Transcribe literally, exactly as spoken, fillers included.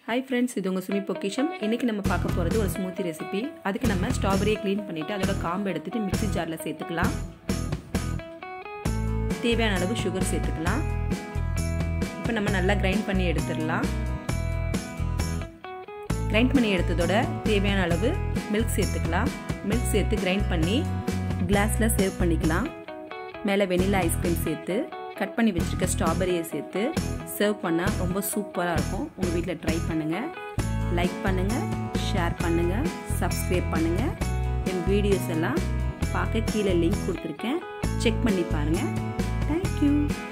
hi friends இது உங்க சுமி பொக்கிஷம் இன்னைக்கு நம்ம பார்க்க போறது ஒரு ஸ்மூத்தி ரெசிபி அதுக்கு நம்ம ஸ்ட்ராபெரியை க்ளீன் பண்ணிட்டு அதோட காம்பை எடுத்துட்டு மிக்ஸி ஜார்ல சேர்த்துக்கலாம் தேவையான அளவு சுகர் சேர்த்துக்கலாம் இப்போ நம்ம நல்லா கிரைண்ட் பண்ணி எடுத்துறலாம் கிரைண்ட் பண்ணி எடுத்ததோட தேவையான அளவு மில்க் சேர்த்துக்கலாம் மில்க் சேர்த்து கிரைண்ட் பண்ணி கிளாஸ்ல சர்வ் பண்ணிக்கலாம் மேலே வெனிலா ஐஸ்கிரீம் சேர்த்து கட் பண்ணி வச்சிருக்க ஸ்ட்ராபெரியை சேர்த்து சர்வ் பண்ணால் ரொம்ப சூப்பராக இருக்கும் உங்கள் வீட்டில் ட்ரை பண்ணுங்கள் லைக் பண்ணுங்கள் ஷேர் பண்ணுங்கள் சப்ஸ்கிரைப் பண்ணுங்கள் என் வீடியோஸ் எல்லாம் பார்க்க கீழே லிங்க் கொடுத்துருக்கேன் செக் பண்ணி பாருங்கள் தேங்க்யூ